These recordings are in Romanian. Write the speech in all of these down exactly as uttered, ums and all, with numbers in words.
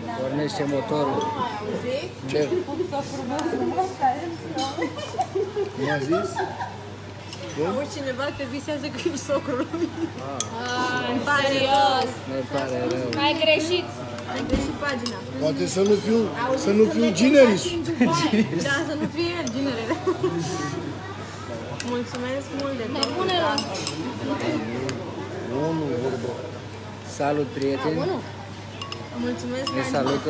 Pornește motorul. Ce? Mi-a zis? Auzi, cineva te visează că ești socrul lui. Îmi pare rău. Ne pare rău. Ai greșit. Ai greșit pagina. Poate să nu fiu, să nu fiu generis. Da, să nu fie el ginerele. Mulțumesc mult de tot. Nebunelor. Nu, nu, vorbă. Salut, prieteni. Mulțumesc. Ne salută.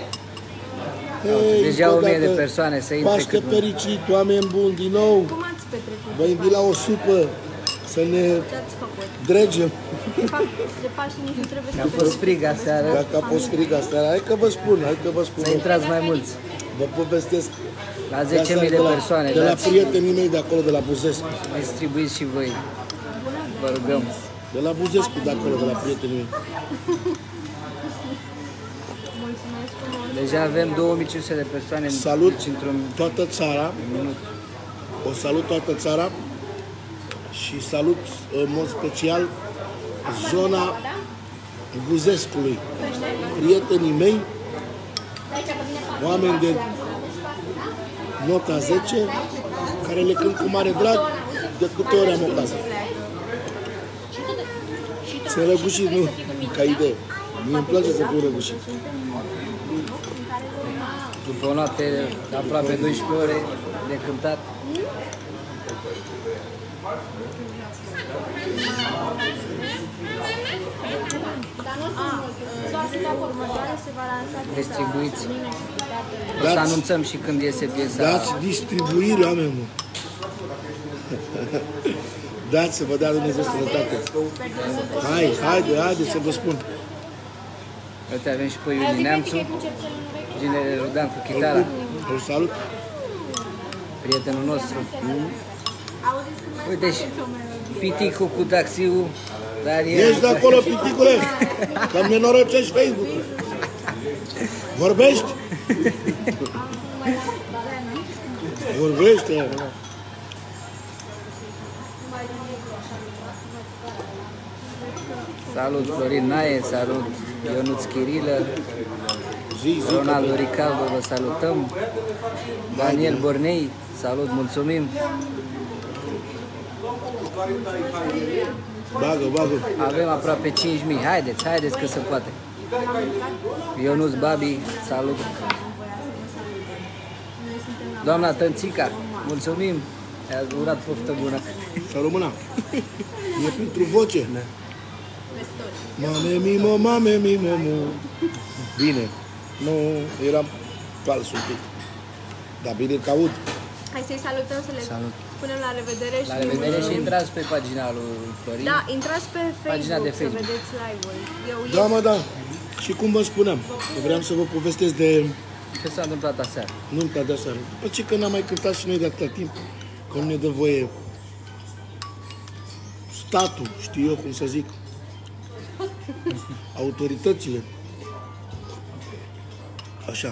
Hei, Deja încă o mie o dată, de persoane să intre Paște cât mai- fericit, oameni buni, din nou. Cum ați petrecut? Vă invit la o supă să ne Ce ați făcut? dregem. De fapt, de Paște nici nu trebuie să A fost frig aseară. Dacă a fost frig aseară, hai că vă spun, hai că vă spun. Să intrați mai mulți. Vă povestesc. La zece mii de la, persoane. De la Dați, prietenii mei de acolo, de la Buzescu. distribuiți și voi. Vă rugăm. De la Buzescu, de acolo, de la prietenii mei. Mulțumesc frumos. Deja avem două mii cinci sute de persoane. Salut deci într-un toată țara. minut. O salut toată țara și salut în mod special zona Buzescului. Prietenii mei, oameni de nota zece, care le cânt cu mare drag de câte ori am ocazie. Sunt răgușit, nu ca idee. Mie îmi place să fiu răgușit. După o noapte de aproape douăsprezece ore de cântat. Următoarea se va lansa Distribuiți. O să Dați- anunțăm și când iese piesa. Dați distribuire, oameni buni. Dați să vă dea Dumnezeu sănătate. Hai, haide, haide să vă spun. Uite, avem și pe Iulie Neamțu, Ginele Rudan cu chitara, Îl salut. prietenul nostru. Uite și Piticu cu taxiul, Daniel. Ești de acolo, piticule, că-mi nenorocești Facebook-ul. Vorbești? Vorbește. Salut Florin Nae, salut Ionuț Chirilă, Zi, zi. Ronaldo Ricaldo, vă salutăm. Daniel Bornei, salut, mulțumim. Bagă, bagă. Avem aproape cinci mii, haideți, haideți că se poate. Ionuț Babi, salut. Doamna Tănțica, mulțumim. I-ați urat poftă bună. Să rămână. E pentru voce. Mame mimo, mame mimo, mu. Bine. Nu, eram fals un pic. Dar bine că aud. Hai să-i salutăm, să le Salut. spunem la revedere și... La revedere și intrați pe pagina lui Florin. Da, intrați pe Facebook, Pagina de să Facebook. vedeți live-ul. Eu Da, ies. mă, da. Și cum vă spuneam, vreau să vă povestesc de Ce s-a întâmplat aseară? nunta de aseară. După ce că n-am mai cântat și noi de atâta timp, că nu ne dă voie statul, știu eu cum să zic, autoritățile. Așa.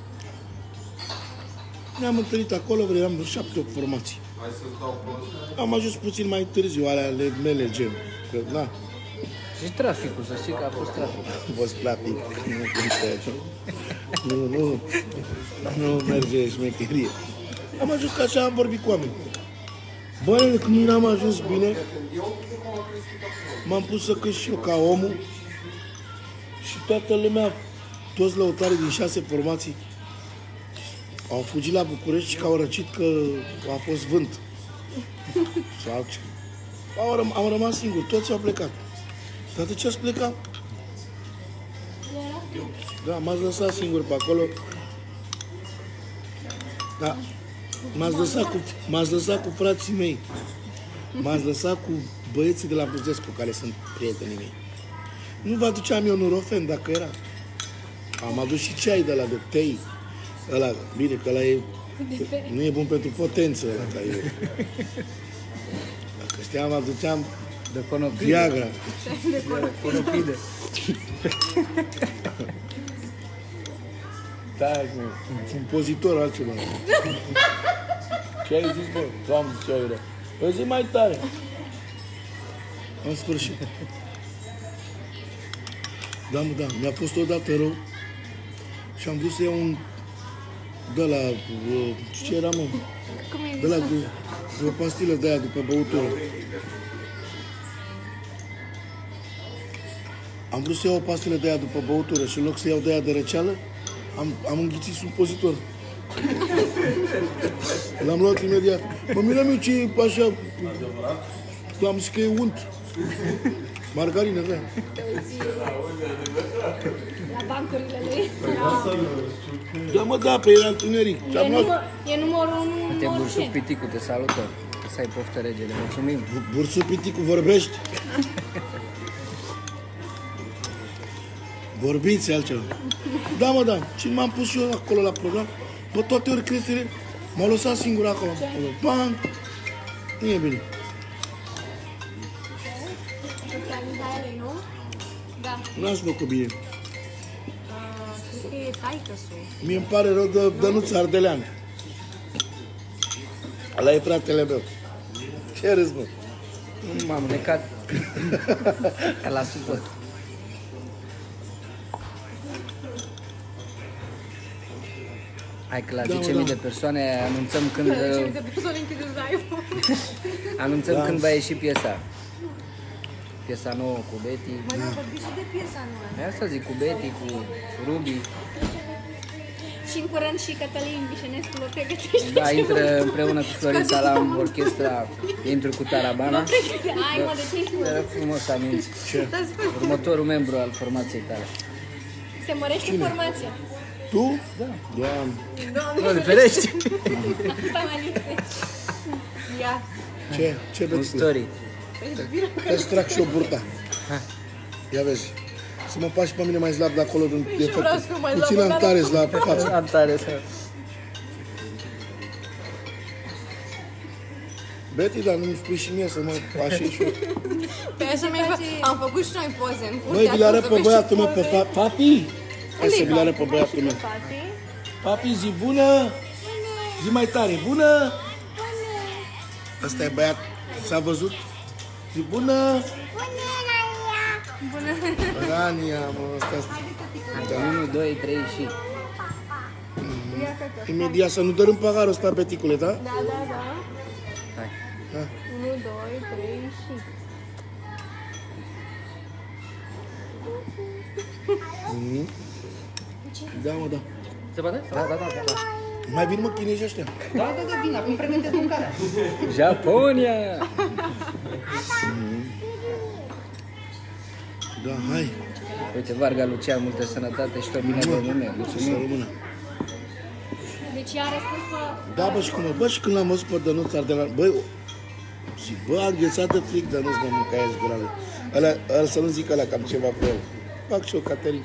Ne-am întâlnit acolo, vreau șapte, opt formații. Am ajuns puțin mai târziu, alea ale mele, gen. Că, na, Și traficul, să știi că a fost trafic. vă platic, nu contează. Nu, nu, nu merge șmecherie. Am ajuns că așa am vorbit cu oameni. Bă, când n-am ajuns bine, m-am pus să cânt și eu ca omul și toată lumea, toți lăutarii din șase formații, au fugit la București și că au răcit că a fost vânt. Sau ce. Au răm- am rămas singur, toți au plecat. Dar de ce ați plecat? Da, m-ați lăsat singur pe acolo. Da, m-ați lăsat cu, m-ați lăsat cu frații mei. M-ați lăsat cu băieții de la Buzescu, care sunt prietenii mei. Nu vă aduceam eu Nurofen dacă era. Am adus și ceai de la de tei. Ăla, bine, că ăla e, nu e bun pentru potență. Ăla, că e. Dacă știam, aduceam De conopidă. Viagra. Conopidă. Da, mă, un pozitor altceva. Ce ai zis, bă? Doamne, ce ai rău. O zi mai tare. În sfârșit. Da, mă, da, mi-a fost odată rău. Și am vrut să iau un... De la... uh, Ce era, mă? Cum e De la... De, de o pastilă de aia după băutură. Am vrut să iau o pastilă de aia după băutură și în loc să iau de aia de răceală, am, am înghițit supozitor. L-am luat imediat. Mă mirăm eu ce e așa... Am zis că e unt. Margarină, da. La bancurile lui. Da, mă, da, pe era întuneric. E, număr, e numărul unu în Te orice. Bursuc Piticu, te salută. Să ai poftă, regele. Mulțumim. Bursu Piticu, vorbești? Vorbiți altceva. Da, mă, da. Și m-am pus și eu acolo la program. Bă, toate ori creștere, m-au lăsat singur acolo. acolo. Bang! Nu e bine. La Mihaelei, nu? Da. N-ați făcut bine. Cred că e taică-su. Mie îmi pare rău de Dănuț Ardelean. Ăla e fratele meu. Ce râzi, mă? M-am necat. Ca la supă. Hai că la Da, mă, zece mii da. de persoane anunțăm când, Ce de persoane închideți live-ul. anunțăm Da. când va ieși piesa. Piesa nouă cu Betty. Mai nu vorbiți și de piesa nouă. Asta zic, cu Betty, cu Ruby. Și în curând și Cătălin Vișenescu vă pregătește. Da, intră împreună cu Florin Salam, orchestra, intru cu Tarabana. Ai, mă, de ce ești mă? Era frumos anunț. Ce? Următorul membru al formației tale. Se mărește formația. Tu? Da. Doamne. Doamne ferești! Asta mă lipse. Ia. Ce? Ce Un veți spune? story. Te-ți trag și o burta. Ia vezi. Să mă faci pe mine mai slab de acolo. De vreau să fiu mai puțin slabă, am dar- tare slab pe față. Am tare să... Betty, dar nu-mi spui și mie să mă așa și eu. Pe așa mi-ai fă... Am făcut și noi poze în curte. Băi, vi le arăt acum pe să vezi băiatul și meu, pe poze. fa- Papi. Hai să vi le arăt pe băiatul meu. Papi, zi bună. Zi mai tare, bună. Ăsta e băiat. S-a văzut? Zi bună. Bună. Rania, mă, ăsta. Da. unu, doi, trei și... Imediat să nu dărâm paharul ăsta, Beticule, da? Da, da, da. Hai. Da. unu, doi, trei și... Mhm. Da, mă, da. Se poate? Da, da, da, da. Mai vin, mă, chinezii ăștia. Da, da, da, bine, acum pregătesc mâncarea. Japonia! Da, hai. Uite, Varga Lucian, multă sănătate și tot bine de lume. Să Mulțumim. rămână. Deci ea a răspuns pe... Da, bă, și cum, bă, și când l-am văzut pe Dănuț Ardelean, băi, zic, bă, a înghețat de fric Dănuț, mă, mâncaia zgurală. Ăla, ăla, să nu zic ăla că am ceva cu el. Fac și eu, Caterin.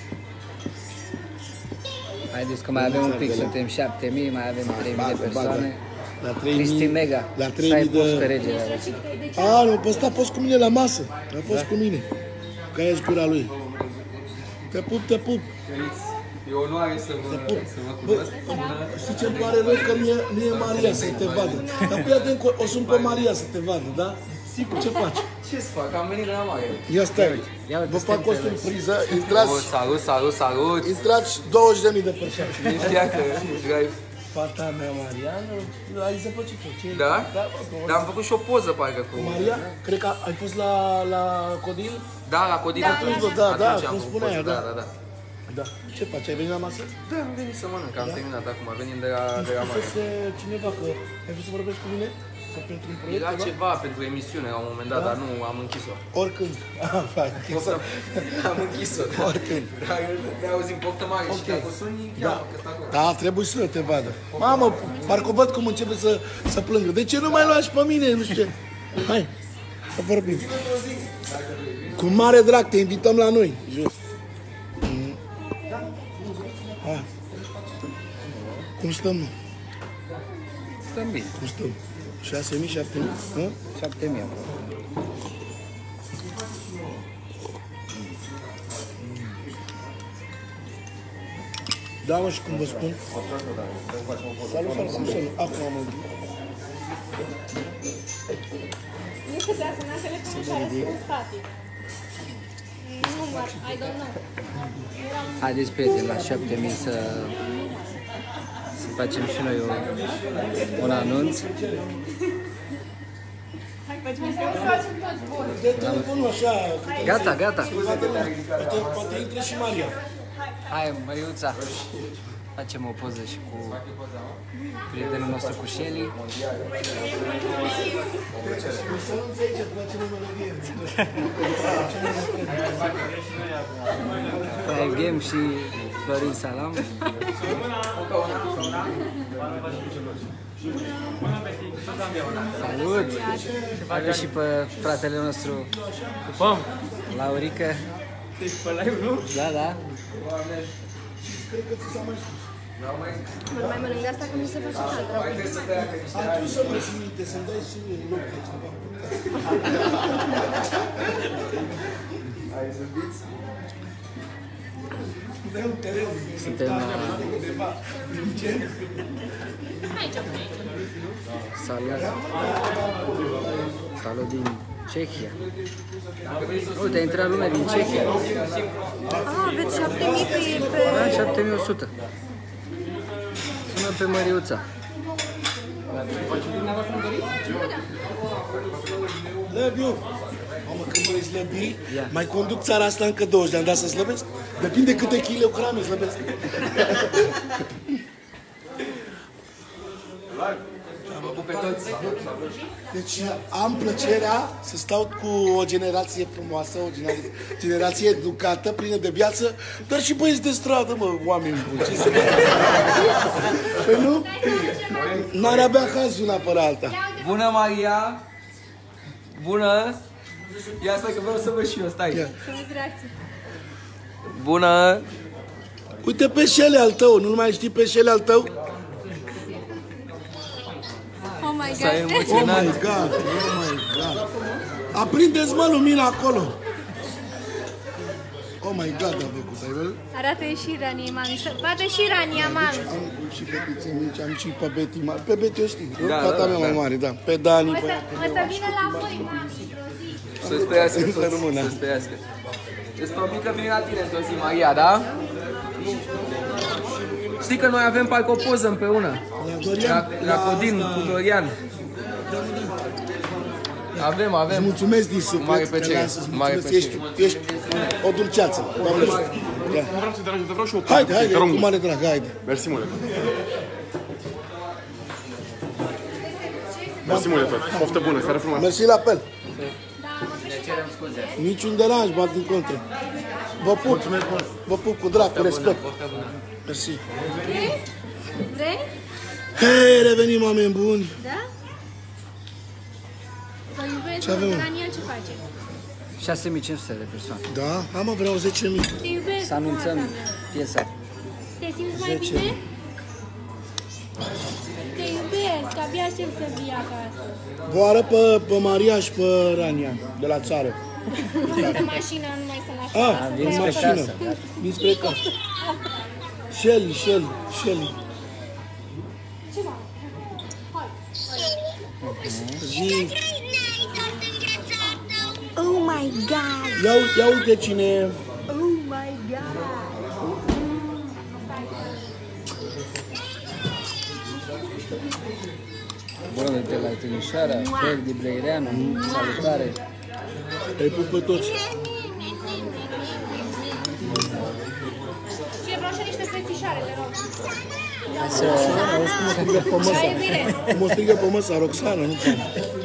Haideți că mai avem un pic, suntem șapte mii, mai avem trei mii de persoane. La trei mii, Cristi Mega, la să trei ai mii poftă, de... regele. A, nu, pe ăsta a fost cu mine la masă. A fost cu mine. Că aia e gura lui. Te pup, te pup. E o onoare să vă, să vă Bă, cunosc. știi ce-mi pare rău? Că nu e, nu e Maria să te vadă. Dar fii atent că o sun pe Maria să te vadă, da? Sigur, ce faci? Ce să fac? Am venit la mare. Ia stai. Ia uite, Vă fac o suntem pe surpriză. O, Intrați, salut, salut, salut! intrați douăzeci de mii de persoane. Nu știa că ești live. Fata mea, Mariana, ai zăpăcit-o. Ce? Da? Da, Dar am făcut și o poză, parcă, cu... Maria, cred că ai fost la, la Codil? Da, la Codin. Atunci, bă, da, da, Atunci am cum făcut spuneai, poză, da. da, da, da. Da. Ce faci? Ai venit la masă? Da, am venit să mănânc, am terminat acum, venim de la, Nu de la mare. spusese cineva că ai vrut să vorbești cu mine? Sau pentru un proiect? Era ceva? ceva pentru emisiune la un moment dat, dar nu, am închis-o. Oricând. Ah, hai. Poftă, am închis-o. Oricând. Dar ne auzim poftă mare și Ok. dacă suni, Da. cheamă, că stă acolo. Da, trebuie să te vadă. Mamă, parcă văd cum începe să, să plângă. De ce nu mai luați pe mine? Nu știu ce. Hai, să vorbim. Cu mare drag, te invităm la noi. Jos. Mm. Hai. Cum stăm, mă? Stăm bine. Cum stăm? șase mii, șapte mii? Hă? șapte mii acum. Da, mă, și cum vă spun? Salut, salut, cum sunt? Acum am întâlnit. Nu știu, dar semnasele cum și-a răspuns static. Nu, I don't know. Era un Haideți, prieteni, la șapte mii să, să facem și noi o, un anunț. De telefonul așa. Gata, gata. Poate, poate intre și Maria. Hai, Măriuța. Facem o poză și cu prietenul nostru, cu Shelly. Five Game și Florin Salam. Salut! Avem și pe fratele nostru, Laurica. Da, da. Nu mai mănânc de asta că mi se face cald. Atunci să mă simte, să-mi dai și mie loc de ceva. Ai zâmbiți? Dai un teren. Suntem undeva. Salut. Salut din Cehia. Uite, a intrat lumea din Cehia. Ah, aveți șapte mii pe... pe... Da, șapte mii o sută. Sună pe Măriuța. Lăbiu! Mamă, când mă slăbi, mai conduc țara asta încă douăzeci de ani, dar să slăbesc? Depinde câte kilograme slăbesc. Deci am plăcerea să stau cu o generație frumoasă, o generație, generație educată, plină de viață, dar și băieți de stradă, mă, oameni buni, ce să păi nu? N-ar avea caz una pe alta. Bună, Maria! Bună! Ia asta că vreau să văd și eu, stai. Ia. Bună! Uite pe șele al tău, nu mai știi pe șele al tău? Oh my S-a god. Oh emoționat. my god, oh my god. Aprindeți, mă, lumina acolo. Oh my god, a făcut, ai văzut? Arată și Rania, mami. Să vadă și Rania, mami. Am și fetițe mici, am și pe Betty mare. Pe Betty o știi, Da, tata da, mea da. mai mare, da. Pe Dani, O pe să, ea. o să vină la voi, mami, într-o zi. Să-ți trăiască Să toți, rămână. să-ți trăiască. Îți promit că vin la tine într-o zi, Maria, da? Știi că noi avem parcă o poză împreună. La Dorian, La, la Codin, asta. cu Dorian. Avem, Îți avem. mulțumesc din Cu mare suflet, că plăcere, lasă, îți cu mare mulțumesc, ești, plăcere. ești o dulceață. Doamne, ia. Nu vreau să te deranjez, vreau și eu. Haide, haide, Te rog. cu mare drag, haide. Mersi mult. Mersi mult de tot. Poftă bună, seară frumoasă. Mersi la fel. Ne cerem scuze. Niciun deranj, bat din contră. Vă pup, vă pup cu drag, cu respect. Mersi. Vrei? Hei, revenim, oameni buni. Da? Vă iubesc, Ce avem? Rania, ce face? șase mii cinci sute de persoane. Da? Am, mă, vreau zece mii. Te iubesc, Să anunțăm frumoasa mea. piesa. Te simți mai zece. bine? Te iubesc, abia aștept să vii acasă. Boară pe, pe Maria și pe Rania, de la țară. Sunt în mașină, nu mai sunt la Ah, vin în spre mașină. casă. Vin spre casă. Shelly, Shelly, Shelly. Zi. Oh my god. Ia, ia uite cine... Oh my god. Bună de la Timișoara, Ferdi Bleireanu, salutare. Îi pup pe toți. Și vreau și niște fețișoare, te rog. Hai să... Auzi cum mă strigă pe La măsa. iubire. Cum mă strigă pe măsa, Roxana, nu știu.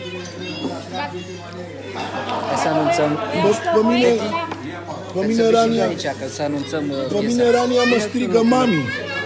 Hai să anunțăm. Bă, pe mine, pe Hai să mine vii și Rania, aici, că să anunțăm uh, pe mine piesa. Rania mă strigă mami.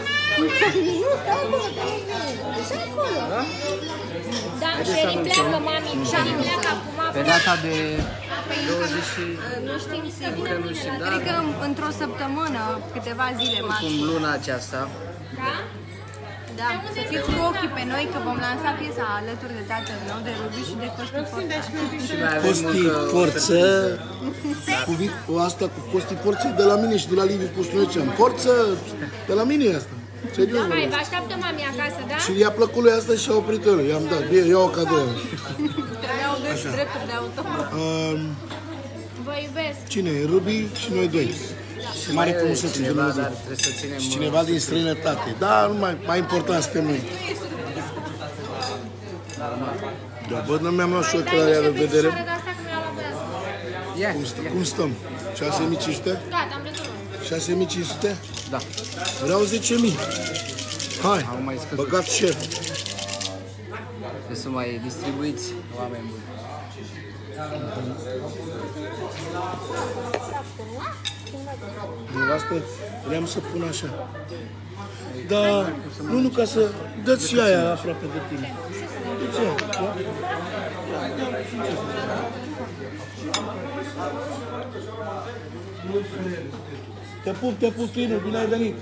Da, Shelly pleacă, mami. Shelly pleacă acum. Pe data de douăzeci și... Nu știm sigur. Încă nu știm, da. Cred că într-o săptămână, câteva zile Cum maxim. luna aceasta. Da? Da, să fiți cu ochii pe noi că vom lansa piesa alături de tatăl meu, de Rubi și de Costi Forța. Și mai avem Costi încă o Forță, surpriză. cuvint, o asta cu Costi Forță e de la mine și de la Liviu Pustunețean. Forță, de la mine e asta. Serios. Hai, vorbesc. vă așteaptă mami acasă, da? Și i-a plăcut lui asta și a oprit el. I-am dat, bine, iau o cadou. Trebuiau deci drepturi de autor. Um, Vă iubesc. cine e? Ruby și noi doi. și mare mai e frumusețe de cineva, Dumnezeu. dar trebuie să ținem... Și cineva din străinătate. Da, nu mai, mai important suntem noi. Da, bă, nu mi-am luat și ochelarii de vedere. Ia, Cum, stă, ia. cum stăm? șase mii cinci sute? Gata, am rezolvat. șase mii cinci sute? Da. Vreau zece mii. Hai, Au mai scăzut. băgat share. Trebuie să mai distribuiți oameni buni. Nevastă, vreau să pun așa. Da, nu, nu, ca să dă-ți și aia aproape de tine. Dă-ți aia, da? Te pup, te pup, Finu, bine ai venit.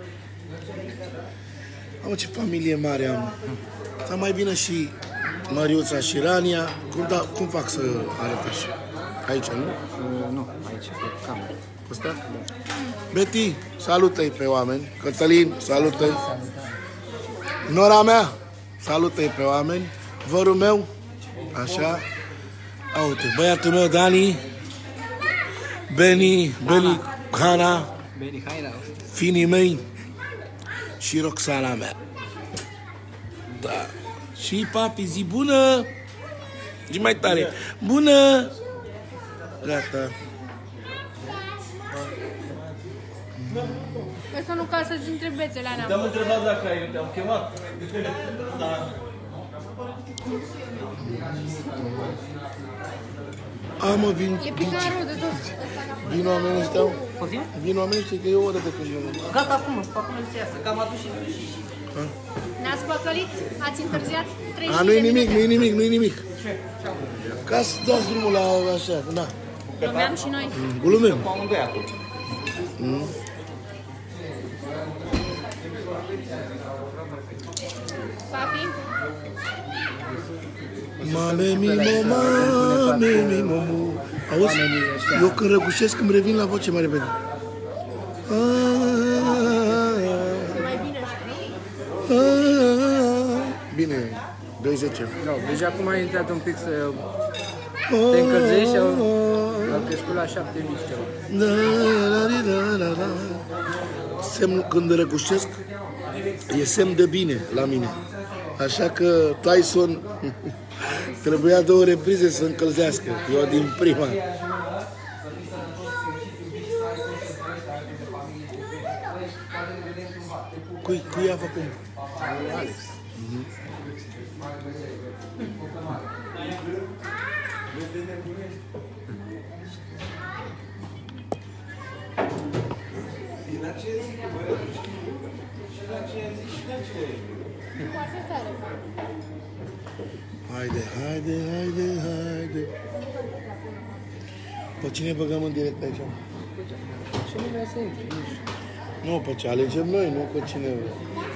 Am ce familie mare am. Dar mai bine și Măriuța și Rania. Cum, da, cum fac să arăt așa? Aici, nu? Uh, nu, aici, pe cameră. Ăsta? Betty, salută-i pe oameni. Cătălin, salută-i. Nora mea, salută-i pe oameni. Vărul meu, așa. A, uite, băiatul meu, Dani. Beni, Beni, Hana, Beni, haina. finii mei și Roxana mea. Da. Și papi, zi bună. Zi mai tare. Bună. Gata. Asta nu ca să-ți întreb bețele, Ana. Te-am întrebat dacă ai, te-am chemat. A, mă, vin. E picat rău de tot. Vin oamenii ăștia. Vin oamenii ăștia, că e o oră de când eu. Gata acum, acum să iasă, că am adus și Ne-ați păcălit? Ați întârziat treizeci A, de nu-i minute. nimic, nu-i nimic, nu-i nimic. Ca să dați drumul la așa, da. Glumeam și noi. Glumim. Cu amândoi acolo. Papi? Mame, mi, mama, mame, mi, mamu. Auzi? Eu când răgușesc îmi revin la voce mai repede. Mai bine așa. Bine, douăzeci. Da, deci acum ai intrat un pic să te încălzești și au, au crescut la șapte mii și ceva. Da, da, da, da, da. Semnul când răgușesc e semn de bine la mine. Așa că Tyson trebuia două reprize să încălzească. Eu din prima. Cui, cui a făcut? Alex. Haide, haide, haide, haide. Pe cine băgăm în direct aici? Și nu vrea să intri, nu știu. Nu, pe ce alegem noi, nu pe cine vrea.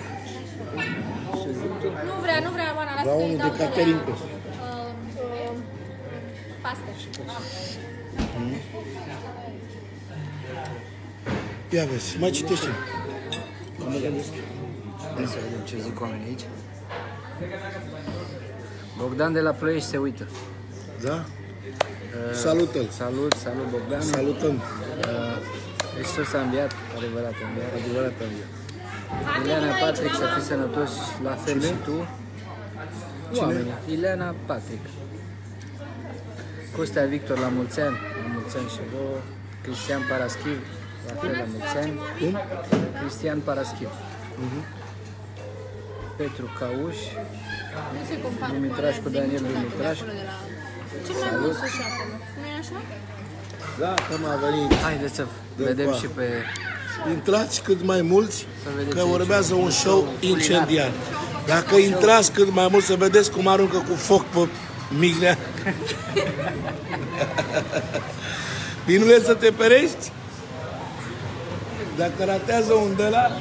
Nu vrea, nu vrea, Ana, lasă Vreau că-i unul dau de de la... Caterinca. Uh, uh, Paste. Ia vezi, mai citește. Mă gândesc. Hai să vedem ce zic oamenii aici. Bogdan de la Ploiești se uită. Da? Salută-l. Salut, salut Bogdan. Salutăm. Hristos a înviat, adevărat a înviat. Adevărat am eu. Ileana Patrick, să fii sănătos, la fel și tu. Oamenii. Ileana Patrick. Costea Victor, la mulți ani. La mulți ani și vouă. Cristian Paraschiv, la fel la mulți ani. Cum? Cristian Paraschiv. Petru Cauș. Nu se compară Dumitraș cu Daniel Dumitraș. Ce mai mult să-și acolo? Nu e așa? Da, că m-a venit. Haideți să De vedem coa. și pe... Intrați cât mai mulți, vedeți că aici urmează un show culinar. incendiar. Dacă intrați cât mai mult, să vedeți cum aruncă cu foc pe Mignea. Vinule să te perești? Dacă ratează un de la...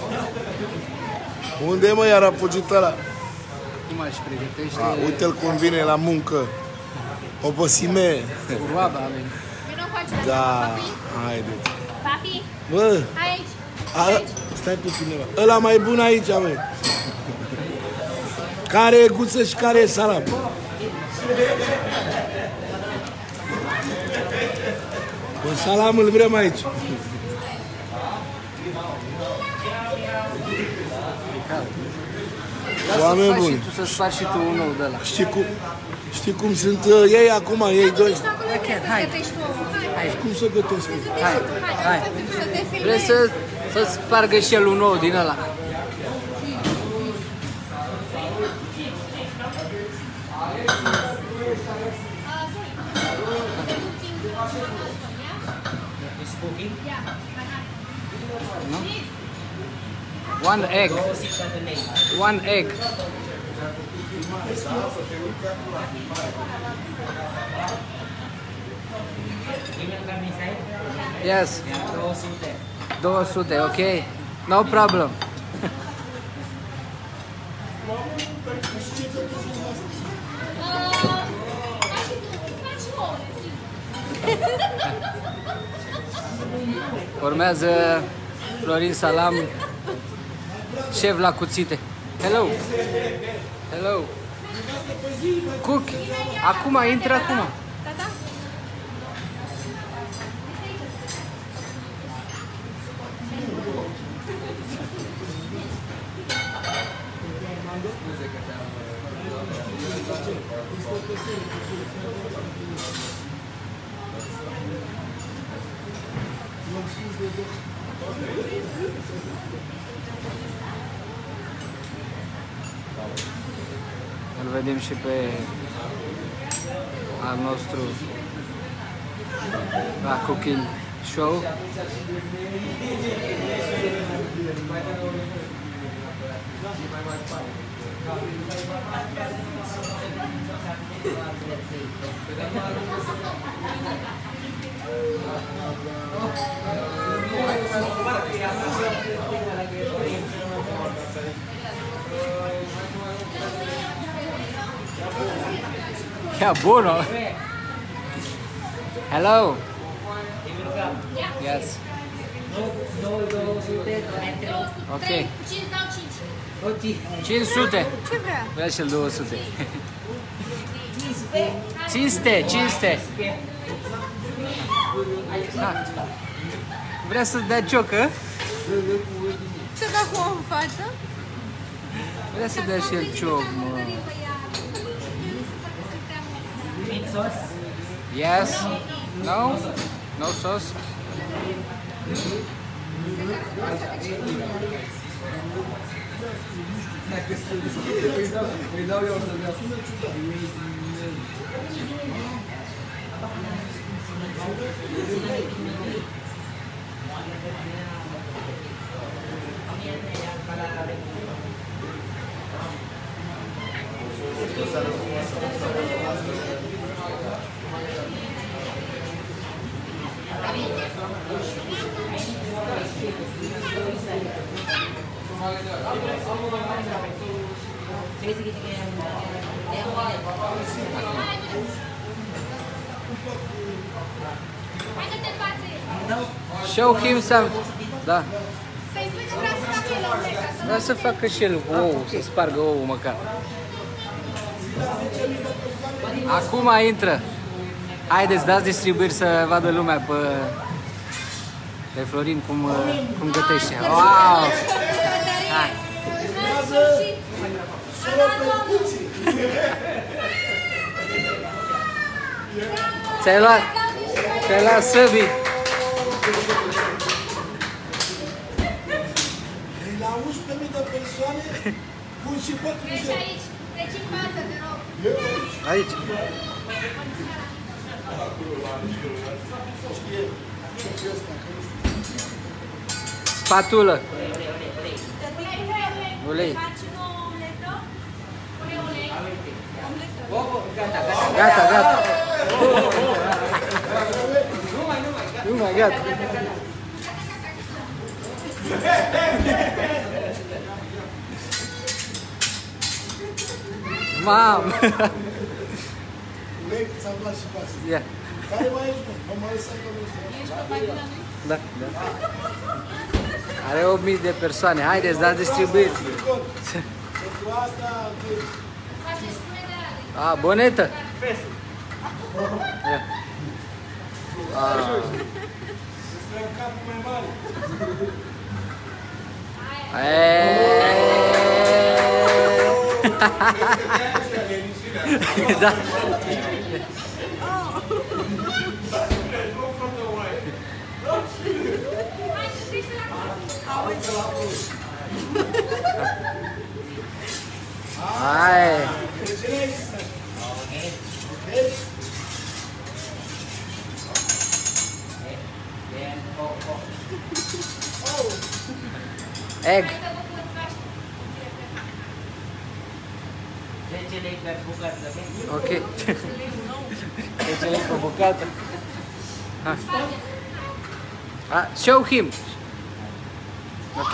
Unde e, mă, iar a fugit ăla? Cum aș pregătește... A, uite-l cum vine la muncă. Obosime. Roaba a venit. Vino cu acela. Da, haideți. Papi, Bă, hai aici. a, stai puțin, neva. Ăla mai bun aici, mă. Care e guță și care e salam? Bă, salam îl vrem aici. Oameni Lasă să faci buni. și tu, să-ți faci și tu un nou de ăla. Știi cum, știi cum sunt uh, ei acum, ei doi? Ok, hai. Hai, Cum să gătesc? hai, hai. Să te filmezi. Vrei să, să spargă și el un nou din ăla? No? One egg. One egg. Yes. două sute, ok. No problem. Urmează Florin Salam, șef la cuțite. Hello! Hello! Cook! Acum, intră acum! Îl vedem și pe al nostru la cooking show. Yeah, buono. Hello. Yes. Ok. cinci sute. Ce vrea? Vrea și-l două sute. Cinste, cinste. Ha. Vrea să dea ciocă? Să dea cu o în față? Vrea să dea și el cioc, mă. Yes. No? No sauce? Îi dau eu să dea. Show him some. Da. Să-i spui că vrea să facă el omlet, ca să Vrea să facă și el ou, să spargă ouul măcar. Acum intră. Haideți, dați distribuiri să vadă lumea pe, pe Florin cum, cum gătește. Wow! Hai. Ți-ai luat, ți-ai luat săbii. La unsprezece mii de persoane, pun și patruzeci. Treci aici, treci în față, te rog. Aici. Spatulă. Ulei. Gata, gata. Nu mai, gata. Mam! Ulei, ți-am luat și pas. Ia. Care mai ești, mă? Mă mai lăsat că nu știu. Da, da. Are opt mii de persoane. Haideți, dați distribuiri. Pentru asta, A, bonetă. Ia. A. despre capul mai mare. Da. Hai. Egg. Ok. zece lei pe bucată. Ha. Ah, show him. Ok.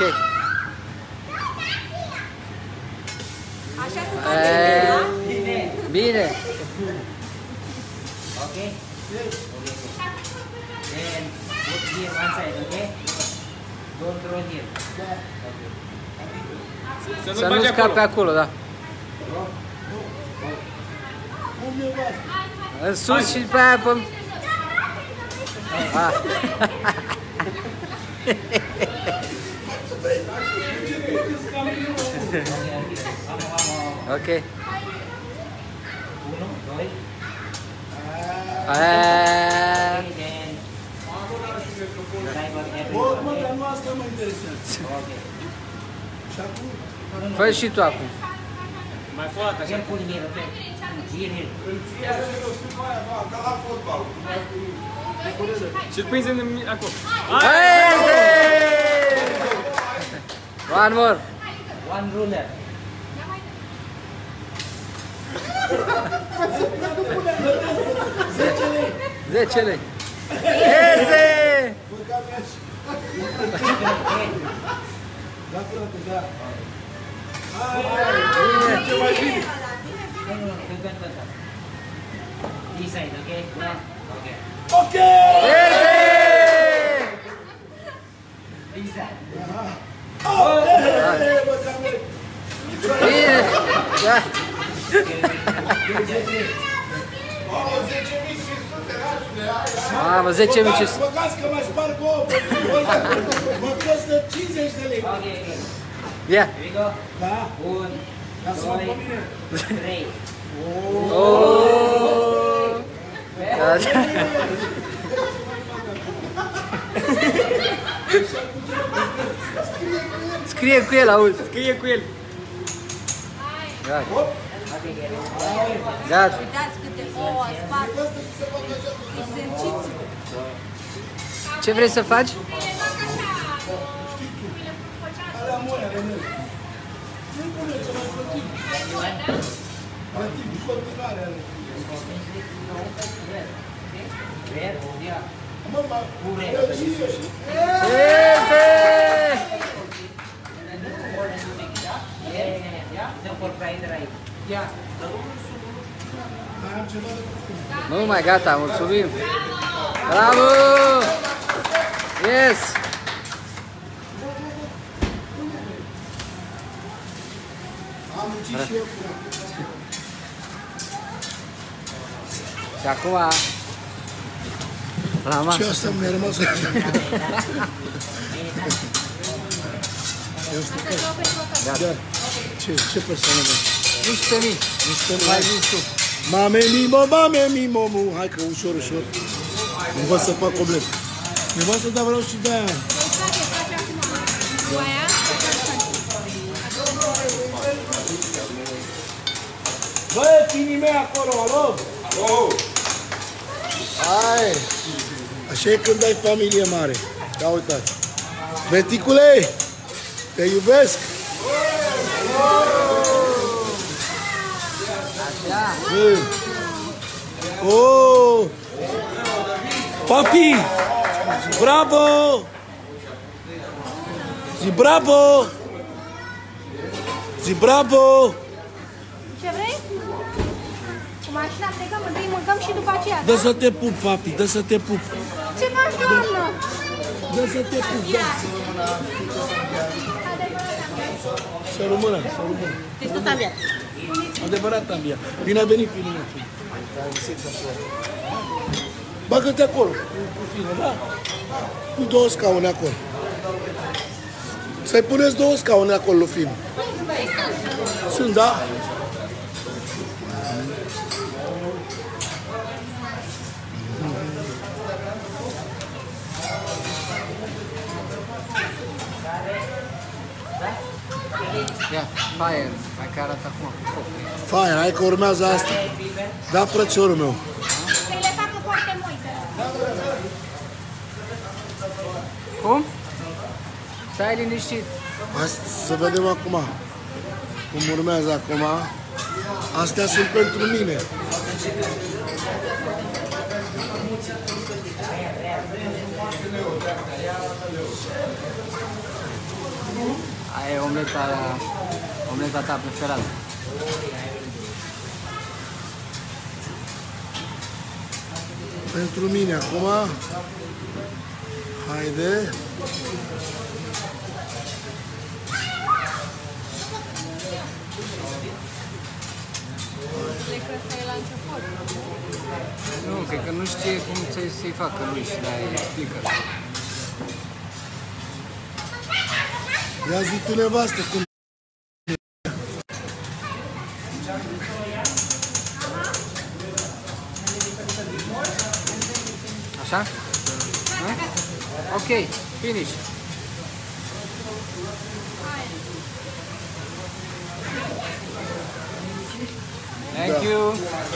Așa se face, da? Bine. Ok. Then put here one side, okay? Don't throw here. Să nu scape acolo, da. În sus și pe aia pe... Ah. Ok. Uno, doi. Aaa. Fă și tu acum. Mai foarte așa. Pun here, okay? Here, here. Și îl prinzi în acolo. One more. One ruler. zece lei. Este! This side, okay? Yeah. Okay. Ok! This side. Bine! Da! Mamă, zece mii cinci sute. Băgați că mai sparg ouă, mă costă cincizeci de lei. Ia! Here we go. Da? One, Lasă-mă pe doi, mine. trei. Oh! Da, da. Scrie cu el, auzi. Scrie cu el. Gata. Gata. Uitați câte ouă spart. Exercițiu. Ce vrei să faci? Alea moi, ale mele. Nu-i pune să mai plătim. Plătim în continuare ale. Mă, mă, eu și eu și. Este! Mai am ceva de făcut. Nu mai gata, mulțumim. Bravo! Yes! Am muncit și eu cu ea. Și acum la masă. Și asta mi-a rămas așa. Da. Ce, ce persoană, bă? unsprezece mii. unsprezece Mai mii. zis tu. Mame mimo, mame mimo, mu. Hai că ușor, ușor. Învăț să fac complet. Nevastă, dar vreau și de aia. Cu aia? Bă, tinii mei acolo, alo? Alo? Hai! Așa e când ai familie mare. Ia uitați. Beticule, te iubesc! Așa. Oh! Papi! Bravo! Zi bravo! Zi bravo! Ce vrei? Cu mașina plecăm, întâi mâncăm și după aceea, Dă da? să te pup, papi, dă să te pup. Ce faci, doamnă? Dă să te pup, dă. Să rămână, să rămână. Este tambia. Adevărat, Ambia. Bine a venit, fiul meu. Bagă-te acolo, cu, cu tine, da? Cu două scaune acolo. Să Să-i puneți două scaune acolo, film. Sunt, da? Ia, fire, hai că arată acum. Fine, hai că urmează asta. Da, frățiorul meu. Să-i le facă foarte multe. Cum? Stai liniștit. Hai să vedem acum cum urmează acum. Astea sunt pentru mine. Aia e omleta, omleta ta preferată. Pentru mine acum. Haide. Cred că ăsta e la început. Nu, cred că nu știe cum să-i facă lui și de-aia îi explică. Ia zi tu, nevastă, cum... Așa? Ha? Ok, finish. Thank you.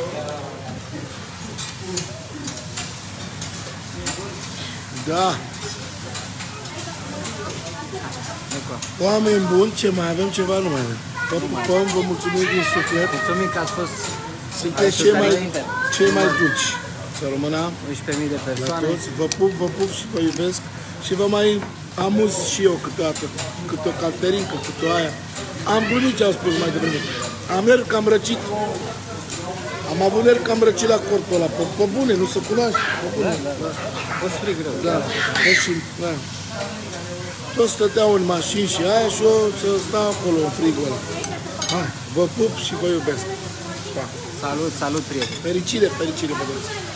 Da. Oameni buni, ce mai avem? Ceva nu mai avem. Vă pupăm, vă mulțumim din suflet. Mulțumim că ați fost Sunteți cei mai, cei mai dulci. Să rămână unsprezece mii de persoane. toți. Vă pup, vă pup și vă iubesc. Și vă mai amuz și eu câteodată. Câte o caterincă, câte o aia. Am glumit ce am spus mai devreme. Am nervi că am răcit. Am avut nervi că am răcit la corpul ăla. Pe, pe bune, nu se cunoaște. Pe bune. Da, da, da. O să frig rău. Da. Deci, da. Toți stăteau în mașini și aia și eu să stau acolo în frigul ăla. Hai, vă pup și vă iubesc. Pa. Salut, salut, prieteni. Fericire, fericire, vă doresc.